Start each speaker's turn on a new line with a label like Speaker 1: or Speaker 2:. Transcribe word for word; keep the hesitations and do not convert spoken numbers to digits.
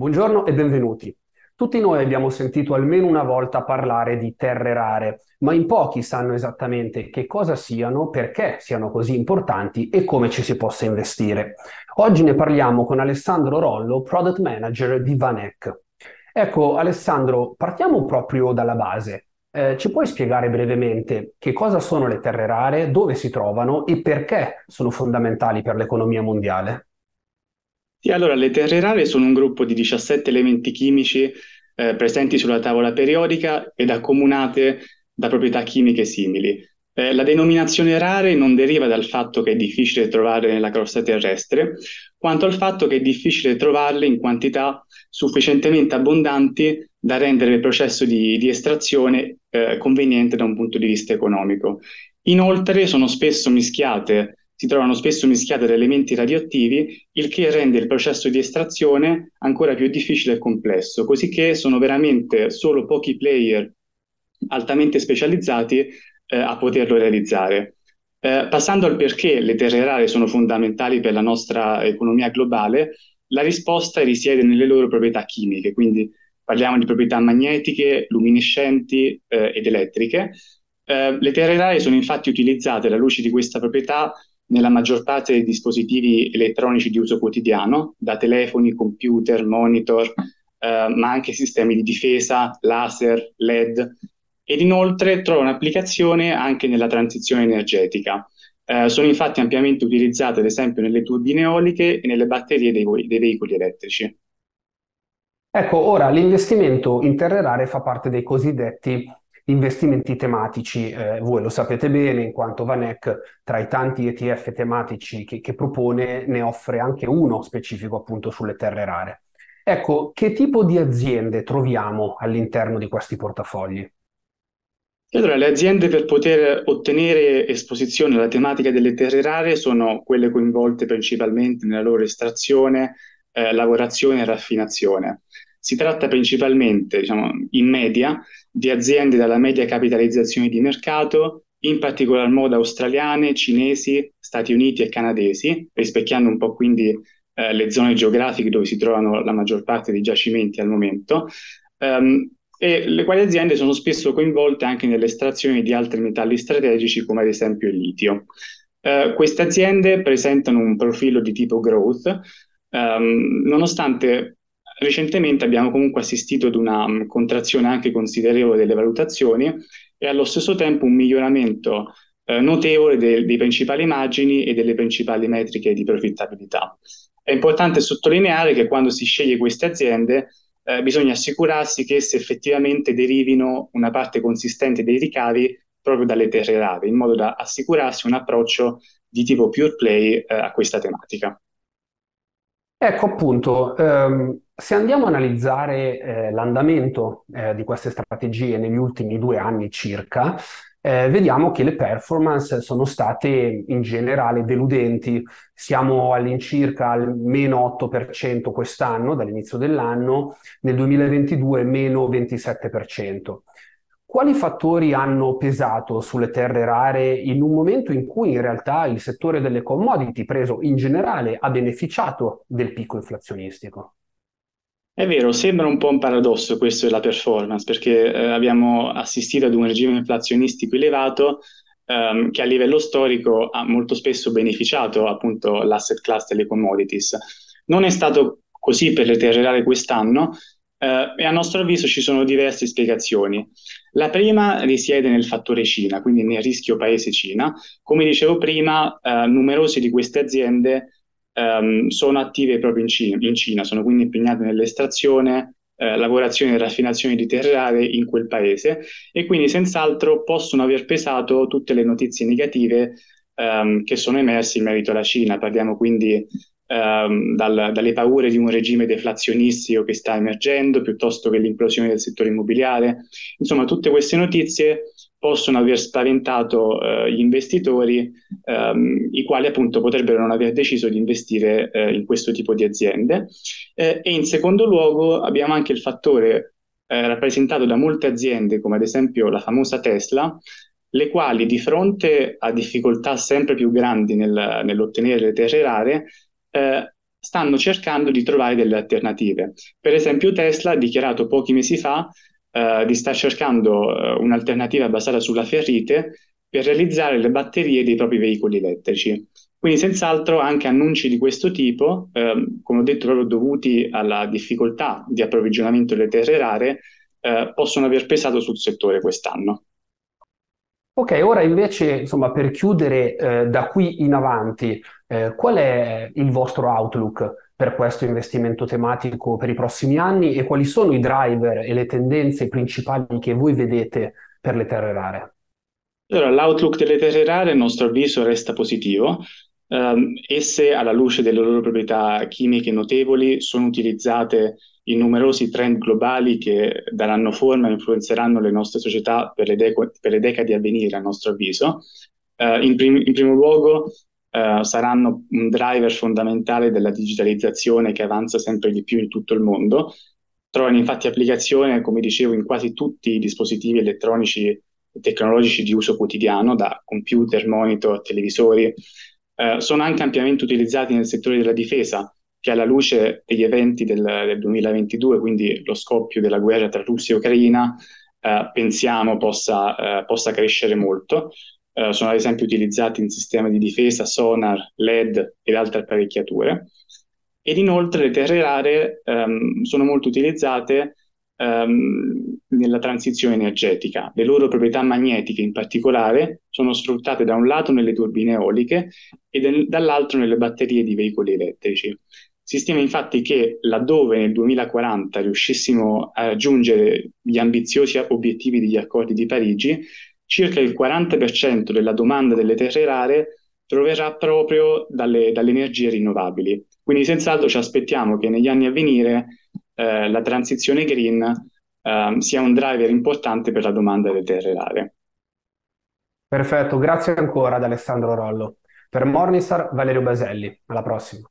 Speaker 1: Buongiorno e benvenuti. Tutti noi abbiamo sentito almeno una volta parlare di terre rare, ma in pochi sanno esattamente che cosa siano, perché siano così importanti e come ci si possa investire. Oggi ne parliamo con Alessandro Rollo, Product Manager di Vanek. Ecco, Alessandro, partiamo proprio dalla base. Eh, ci puoi spiegare brevemente che cosa sono le terre rare, dove si trovano e perché sono fondamentali per l'economia mondiale?
Speaker 2: Sì, allora, le terre rare sono un gruppo di diciassette elementi chimici eh, presenti sulla tavola periodica ed accomunate da proprietà chimiche simili. Eh, la denominazione rare non deriva dal fatto che è difficile trovarle nella crosta terrestre, quanto al fatto che è difficile trovarle in quantità sufficientemente abbondanti da rendere il processo di, di estrazione eh, conveniente da un punto di vista economico. Inoltre sono spesso mischiate si trovano spesso mischiate da elementi radioattivi, il che rende il processo di estrazione ancora più difficile e complesso, cosicché sono veramente solo pochi player altamente specializzati eh, a poterlo realizzare. Eh, passando al perché le terre rare sono fondamentali per la nostra economia globale, la risposta risiede nelle loro proprietà chimiche, quindi parliamo di proprietà magnetiche, luminescenti eh, ed elettriche. Eh, le terre rare sono infatti utilizzate alla luce di questa proprietà nella maggior parte dei dispositivi elettronici di uso quotidiano, da telefoni, computer, monitor, eh, ma anche sistemi di difesa, laser, L E D, ed inoltre trovano applicazione anche nella transizione energetica. Eh, sono infatti ampiamente utilizzate ad esempio nelle turbine eoliche e nelle batterie dei, dei veicoli elettrici.
Speaker 1: Ecco, ora l'investimento in terre rare fa parte dei cosiddetti investimenti tematici. Eh, voi lo sapete bene, in quanto Vanek, tra i tanti E T F tematici che, che propone, ne offre anche uno specifico appunto sulle terre rare. Ecco, che tipo di aziende troviamo all'interno di questi portafogli?
Speaker 2: E allora, le aziende per poter ottenere esposizione alla tematica delle terre rare sono quelle coinvolte principalmente nella loro estrazione, eh, lavorazione e raffinazione. Si tratta principalmente, diciamo, in media, di aziende dalla media capitalizzazione di mercato, in particolar modo australiane, cinesi, Stati Uniti e canadesi, rispecchiando un po' quindi eh, le zone geografiche dove si trovano la maggior parte dei giacimenti al momento. Um, e le quali aziende sono spesso coinvolte anche nell'estrazione di altri metalli strategici come ad esempio il litio. Eh, queste aziende presentano un profilo di tipo growth, ehm, nonostante recentemente abbiamo comunque assistito ad una um, contrazione anche considerevole delle valutazioni e allo stesso tempo un miglioramento eh, notevole de- dei principali margini e delle principali metriche di profittabilità. È importante sottolineare che quando si sceglie queste aziende eh, bisogna assicurarsi che esse effettivamente derivino una parte consistente dei ricavi proprio dalle terre rare, in modo da assicurarsi un approccio di tipo pure play eh, a questa tematica.
Speaker 1: Ecco appunto, ehm, se andiamo a analizzare eh, l'andamento eh, di queste strategie negli ultimi due anni circa, eh, vediamo che le performance sono state in generale deludenti. Siamo all'incirca al meno otto per cento quest'anno, dall'inizio dell'anno, nel duemilaventidue meno ventisette per cento. Quali fattori hanno pesato sulle terre rare in un momento in cui in realtà il settore delle commodity, preso in generale, ha beneficiato del picco inflazionistico?
Speaker 2: È vero, sembra un po' un paradosso questo della performance, perché eh, abbiamo assistito ad un regime inflazionistico elevato ehm, che a livello storico ha molto spesso beneficiato appunto l'asset class delle commodities. Non è stato così per le terre rare quest'anno eh, e a nostro avviso ci sono diverse spiegazioni. La prima risiede nel fattore Cina, quindi nel rischio paese Cina. Come dicevo prima, eh, numerose di queste aziende ehm, sono attive proprio in Cina, in Cina, sono quindi impegnate nell'estrazione, eh, lavorazione e raffinazione di terre rare in quel paese e quindi senz'altro possono aver pesato tutte le notizie negative ehm, che sono emerse in merito alla Cina. Parliamo quindi ehm, dal- dalle paure di un regime deflazionistico che sta emergendo, piuttosto che l'implosione del settore immobiliare. Insomma, tutte queste notizie possono aver spaventato eh, gli investitori, ehm, i quali appunto potrebbero non aver deciso di investire eh, in questo tipo di aziende. Eh, e in secondo luogo abbiamo anche il fattore eh, rappresentato da molte aziende, come ad esempio la famosa Tesla, le quali di fronte a difficoltà sempre più grandi nel- nell'ottenere le terre rare, eh, stanno cercando di trovare delle alternative. Per esempio, Tesla ha dichiarato pochi mesi fa eh, di star cercando eh, un'alternativa basata sulla ferrite per realizzare le batterie dei propri veicoli elettrici. Quindi, senz'altro, anche annunci di questo tipo, ehm, come ho detto, proprio dovuti alla difficoltà di approvvigionamento delle terre rare, eh, possono aver pesato sul settore quest'anno.
Speaker 1: Ok, ora invece, insomma, per chiudere, eh, da qui in avanti, eh, qual è il vostro outlook per questo investimento tematico per i prossimi anni e quali sono i driver e le tendenze principali che voi vedete per le terre rare?
Speaker 2: Allora, l'outlook delle terre rare, a nostro avviso, resta positivo. Ehm, esse, alla luce delle loro proprietà chimiche notevoli, sono utilizzate in numerosi trend globali che daranno forma e influenzeranno le nostre società per le, deco- per le decadi a venire, a nostro avviso. Eh, in, prim- in primo luogo, eh, saranno un driver fondamentale della digitalizzazione che avanza sempre di più in tutto il mondo. Trovano infatti applicazione, come dicevo, in quasi tutti i dispositivi elettronici tecnologici di uso quotidiano, da computer, monitor, televisori, eh, sono anche ampiamente utilizzati nel settore della difesa, che alla luce degli eventi del, del duemilaventidue, quindi lo scoppio della guerra tra Russia e Ucraina, eh, pensiamo possa, eh, possa crescere molto. Eh, sono ad esempio utilizzati in sistemi di difesa, sonar, L E D ed altre apparecchiature. Ed inoltre le terre rare ehm, sono molto utilizzate ehm, nella transizione energetica. Le loro proprietà magnetiche in particolare sono sfruttate da un lato nelle turbine eoliche e del- dall'altro nelle batterie di veicoli elettrici. Si stima infatti che laddove nel duemilaquaranta riuscissimo a raggiungere gli ambiziosi obiettivi degli accordi di Parigi, circa il quaranta per cento della domanda delle terre rare proverrà proprio dalle, dalle energie rinnovabili. Quindi senz'altro ci aspettiamo che negli anni a venire eh, la transizione green eh, sia un driver importante per la domanda delle terre rare.
Speaker 1: Perfetto, grazie ancora ad Alessandro Rollo. Per Morningstar, Valerio Baselli. Alla prossima.